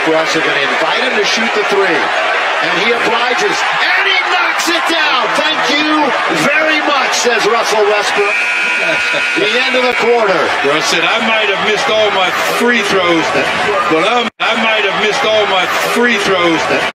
Russ are going to invite him to shoot the three. And he obliges. And he knocks it down. Thank you very much, says Russell Westbrook. The end of the quarter. Russ said, I might have missed all my free throws, but I might have missed all my free throws.